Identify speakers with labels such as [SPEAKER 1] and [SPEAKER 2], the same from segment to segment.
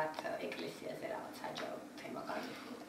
[SPEAKER 1] ვთქვათ, ეკლესიაზე რაღაც საჯარო თემა განვიხილოთ?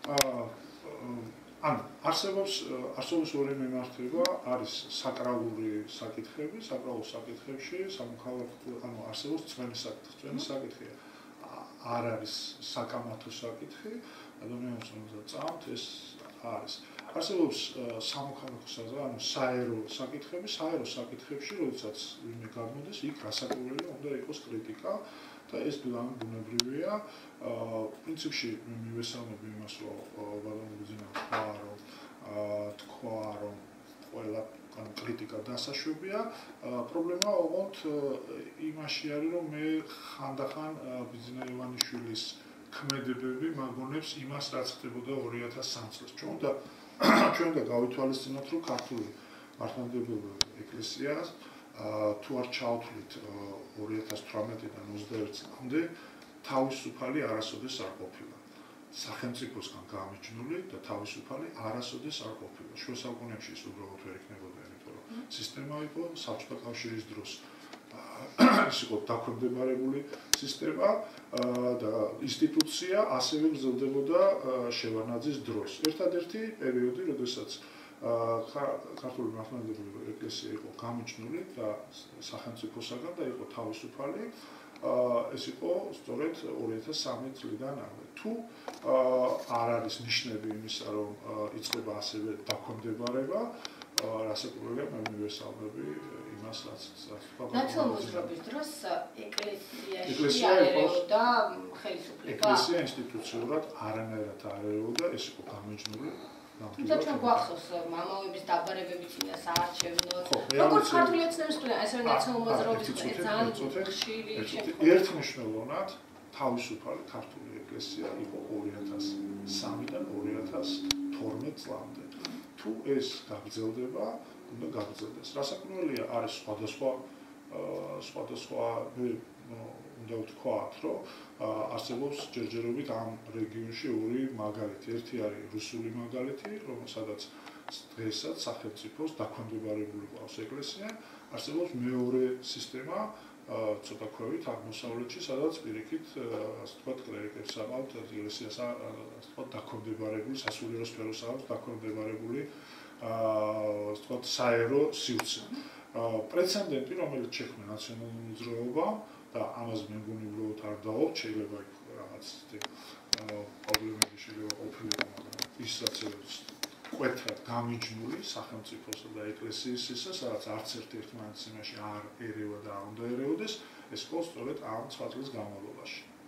[SPEAKER 2] ანუ არსებობს ორი მიმართება, არის საკრალური საკითხები, საკრალურ საკითხებში სამოქალაქო, ანუ არსებობს წვენი საკითხი. წვენი საკითხი არ არის საკამათო საკითხი, ადამიანს უნდა წამთ ეს არის. არსებობს სამოქალაქო საზღვრები, ანუ საერო საკითხები, საერო საკითხებში, როდესაც ვინმე გადმოდის, იქ რასაკვირველი უნდა იყოს კრიტიკა და ეს ბუნებრივია. პრინციპში მივესალმები იმას, რომ ბატონო ბიზინა თქვა, რომ ყველა კრიტიკა დასაშვებია. პრობლემა ოღონდ იმაში არის, რომ მე ხანდახან ბიზინა ივანიშვილის ქმედებები მაგონებს იმას, რაც ხდებოდა 2003 წელს. ჩვენ უნდა გავითვალისწინოთ, რომ ქართული მართლმადიდებლური ეკლესიას თუ არ ჩავთვლით 2018-დან 21 წლამდე თავისუფალი არასოდეს არ ყოფილა. სახელმწიფოსგან გამიჯნული და თავისუფალი არასოდეს არ ყოფილა. შუა საუკუნეებში ის უბრალოდ ვერ იქნებოდა, იმიტომ რომ სისტემა იყო საბჭოთა კავშირის დროს. ის იყო დაქვემდებარებული სისტემა და ინსტიტუცია ასევე გრძელდებოდა შევარდნაძის დროს. ერთადერთი პერიოდი, როდესაც ქართული მართლმადიდებლური ეკლესია იყო გამიჯნული და სახელმწიფოსაგან და იყო თავისუფალი, ეს იყო სწორედ 2003 წლიდან ამდე. თუ არ არის ნიშნები იმისა, რომ იწყება ასევე დაქვემდებარება, რასაკვირველია, მე მივესალმები იმას, რაც
[SPEAKER 1] ნაციონალიზმის დროს ეკლესიაში არერეოდა ხელისუფლება.
[SPEAKER 2] ეკლესია ინსტიტუციურად არანაირად არ ერეოდა, ეს იყო გამიჯნული.
[SPEAKER 1] თუმცა ჩვენ გვახსოვს მამაების დაბარებები წინა საარჩევნო. როგორც ქართული ოცნების სტუდენტი, ასევე ნაციონალ-მოძრაობის ძალიან ხშირი შემთხვევა.
[SPEAKER 2] ერთმნიშვნელოვნად თავისუფალი ქართული ეკლესია იყო 2003-დან 2012 წლამდე. თუ ეს გაგრძელდება, უნდა გაგრძელდეს. რასაკვირველია, არის სხვადასხვა უნდა ვთქვათ, რომ არსებობს ჯერჯერობით ამ რეგიონში ორი მაგალითი. ერთი არის რუსული მაგალითი, რომელსაც დღესაც სახელმწიფოს დაქვემდებარებული ყავს ეკლესია. არსებობს მეორე სისტემა, ცოტა ქვევით აღმოსავლეთში, სადაც პირიქით, ასე ვთქვათ, კლერიკებს აყავთ ეკლესიას, ასე ვთქვათ, დაქვემდებარებული, სასულიერო სფეროს აყავთ დაქვემდებარებული, ასე ვთქვათ, საერო სივრცე. პრეცედენტი, რომელიც შექმნა ნაციონალური მოძრაობა და ამას მე მგონი უბრალოდ არ დავობ, შეიძლება იქ რაღაც პრობლემები შეიძლება ყოფილიყო, მაგრამ ის რაც კვეთრად გამიჯნული სახელმწიფოსა და ეკლესიის ისა, სადაც არც ერთ-ერთ მანძილში არ ერევა და არ უნდა ერეოდეს, ეს იყო სწორედ ამ 9 წლის განმავლობაში.